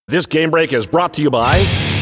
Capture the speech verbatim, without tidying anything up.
This game break is brought to you by